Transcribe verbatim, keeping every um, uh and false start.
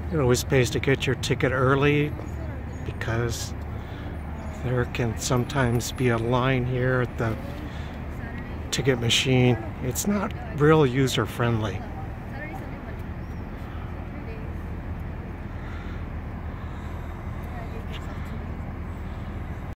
It always pays to get your ticket early because there can sometimes be a line here at the ticket machine. It's not real user friendly.